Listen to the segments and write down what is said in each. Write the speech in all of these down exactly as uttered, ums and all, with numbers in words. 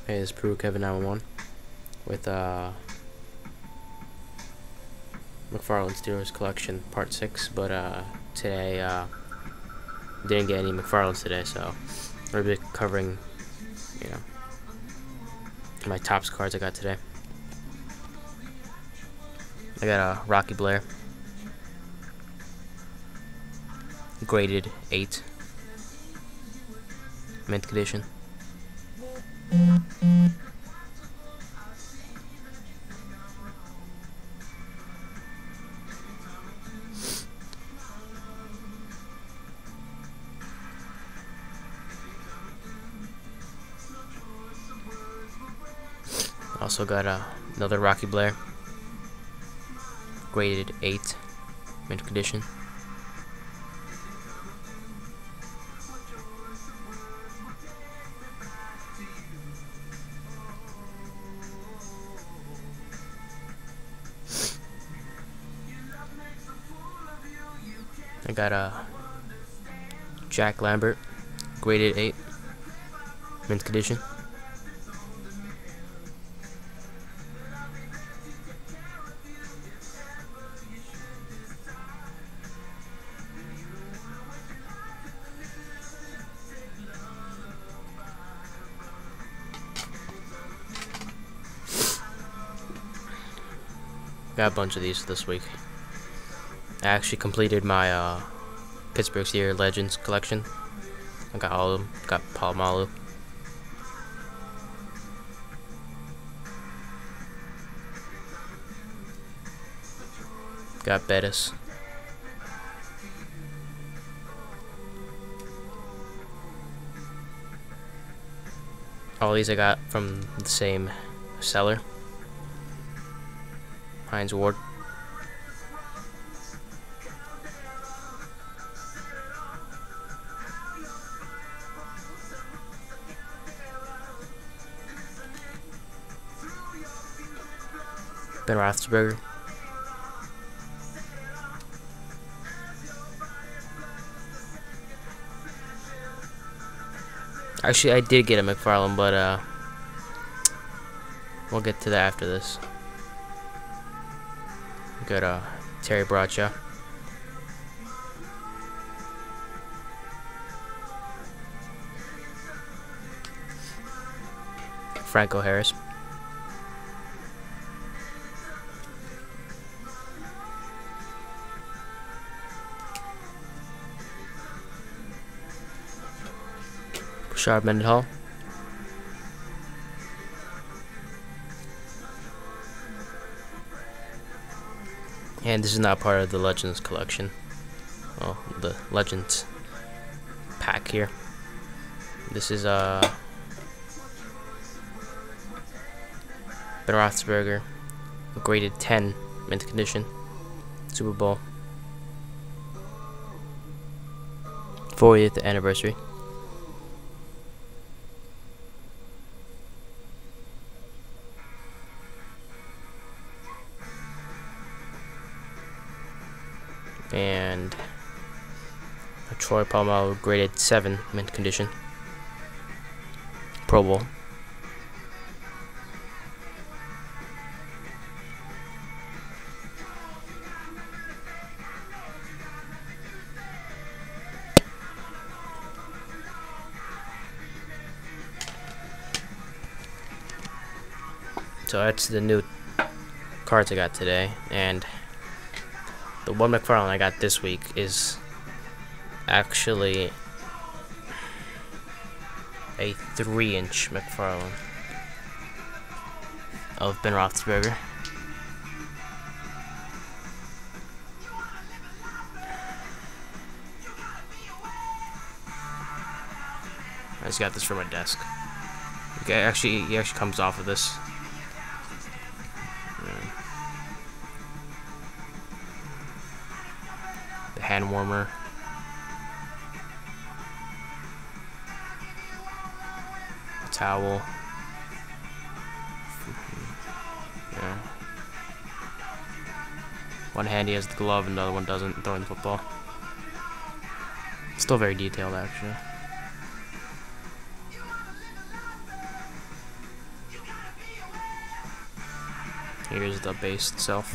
Hey, this is Peru Kevin nine one one with uh, McFarlane Steelers Collection Part six, but uh, today uh, didn't get any McFarlanes today, so we'll be covering, you know, my Topps cards I got today. I got a uh, Rocky Blair, graded eight, mint condition. Also got uh, another Rocky Blair, graded eight, mint condition. I got a uh, Jack Lambert, graded eight, mint condition. Got a bunch of these this week. I actually completed my uh, Pittsburgh Steelers Legends collection. I got all of them. Got Polamalu. Got Bettis. All these I got from the same seller, Hines Ward. Ben Roethlisberger. Actually, I did get a McFarlane, but uh, we'll get to that after this. Got uh, Terry Bradshaw. Franco Harris. Rashard Mendenhall. And this is not part of the Legends collection. Well, the Legends pack here. This is uh, Ben Roethlisberger, graded ten, mint condition, Super Bowl, fortieth anniversary. And a Troy Polamalu, graded seven, mint condition, Pro Bowl. So that's the new cards I got today, and the one McFarlane I got this week is actually a three inch McFarlane of Ben Roethlisberger. I just got this from my desk. Okay, actually, he actually comes off of this. The hand warmer. The towel. Yeah. One hand he has the glove and the other one doesn't, throwing the football. Still very detailed, actually. Here's the base itself.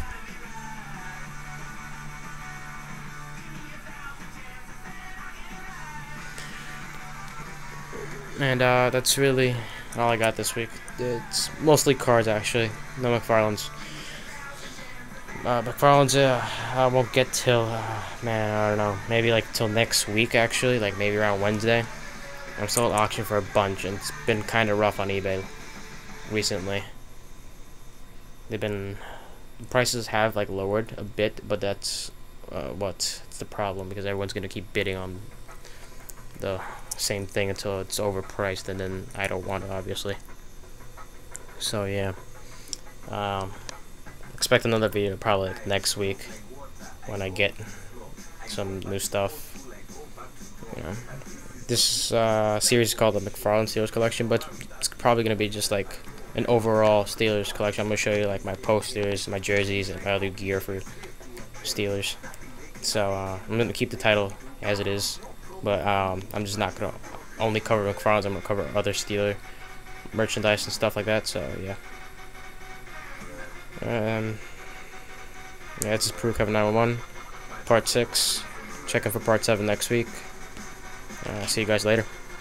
And uh, that's really all I got this week. It's mostly cards, actually. No McFarlane's. Uh, McFarlane's, uh, I won't get till, uh, man, I don't know, maybe like till next week, actually, like maybe around Wednesday. I'm still at auction for a bunch, and it's been kind of rough on eBay recently. They've been, prices have like lowered a bit, but that's uh, what's the problem, because everyone's gonna keep bidding on the same thing until it's overpriced, and then I don't want it, obviously. So yeah, um, expect another video probably like next week when I get some new stuff. You know, this uh, series is called the McFarlane Steelers Collection, but it's probably gonna be just like an overall Steelers collection. I'm gonna show you like my posters, my jerseys, and my other gear for Steelers. So uh, I'm gonna keep the title as it is, but um, I'm just not gonna only cover McFarlane's. I'm gonna cover other Steeler merchandise and stuff like that. So yeah, um, yeah, it's just Peru Kevin nine one one, part six. Checking for part seven next week. Uh, see you guys later.